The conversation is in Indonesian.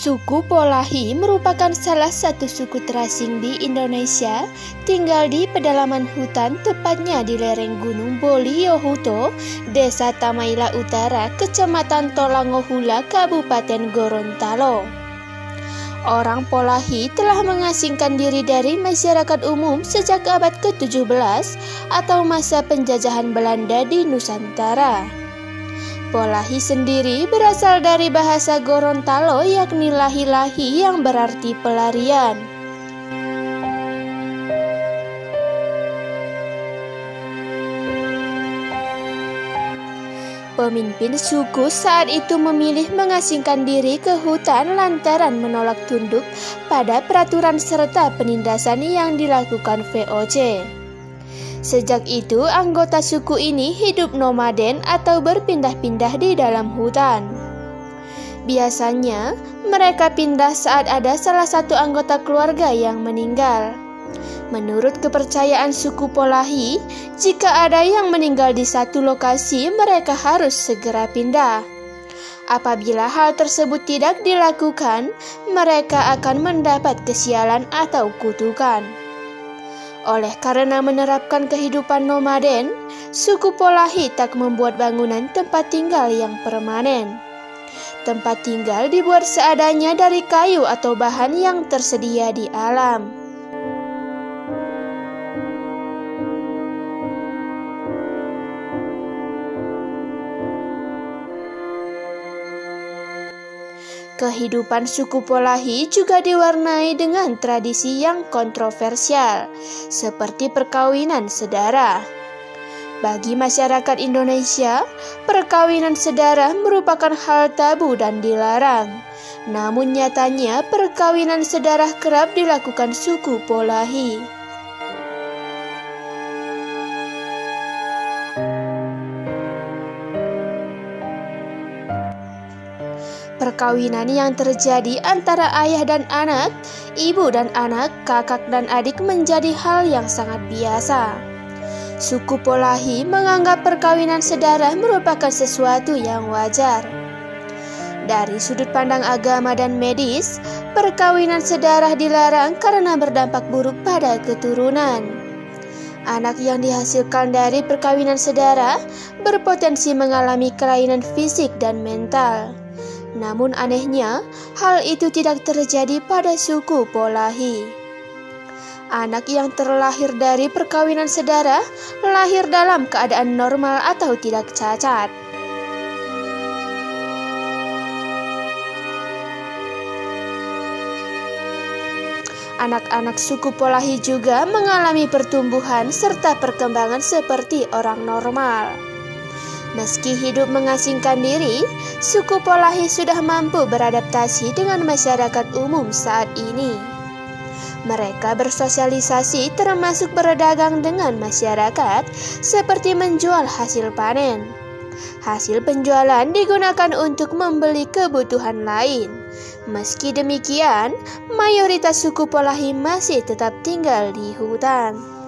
Suku Polahi merupakan salah satu suku terasing di Indonesia, tinggal di pedalaman hutan, tepatnya di lereng Gunung Boliohuto, Desa Tamaila Utara, Kecamatan Tolangohula, Kabupaten Gorontalo. Orang Polahi telah mengasingkan diri dari masyarakat umum sejak abad ke-17 atau masa penjajahan Belanda di Nusantara. Polahi sendiri berasal dari bahasa Gorontalo, yakni lahi-lahi yang berarti pelarian. Pemimpin suku saat itu memilih mengasingkan diri ke hutan lantaran menolak tunduk pada peraturan serta penindasan yang dilakukan VOC. Sejak itu, anggota suku ini hidup nomaden atau berpindah-pindah di dalam hutan. Biasanya, mereka pindah saat ada salah satu anggota keluarga yang meninggal. Menurut kepercayaan suku Polahi, jika ada yang meninggal di satu lokasi, mereka harus segera pindah. Apabila hal tersebut tidak dilakukan, mereka akan mendapat kesialan atau kutukan. Oleh karena menerapkan kehidupan nomaden, suku Polahi tak membuat bangunan tempat tinggal yang permanen. Tempat tinggal dibuat seadanya dari kayu atau bahan yang tersedia di alam. Kehidupan suku Polahi juga diwarnai dengan tradisi yang kontroversial, seperti perkawinan sedara. Bagi masyarakat Indonesia, perkawinan sedara merupakan hal tabu dan dilarang. Namun nyatanya, perkawinan sedara kerap dilakukan suku Polahi. Perkawinan yang terjadi antara ayah dan anak, ibu dan anak, kakak dan adik menjadi hal yang sangat biasa. Suku Polahi menganggap perkawinan sedara merupakan sesuatu yang wajar. Dari sudut pandang agama dan medis, perkawinan sedara dilarang karena berdampak buruk pada keturunan. Anak yang dihasilkan dari perkawinan sedara berpotensi mengalami kelainan fisik dan mental. Namun anehnya, hal itu tidak terjadi pada suku Polahi. Anak yang terlahir dari perkawinan sedara lahir dalam keadaan normal atau tidak cacat. Anak-anak suku Polahi juga mengalami pertumbuhan serta perkembangan seperti orang normal. Meski hidup mengasingkan diri, suku Polahi sudah mampu beradaptasi dengan masyarakat umum saat ini. Mereka bersosialisasi termasuk berdagang dengan masyarakat, seperti menjual hasil panen. Hasil penjualan digunakan untuk membeli kebutuhan lain. Meski demikian, mayoritas suku Polahi masih tetap tinggal di hutan.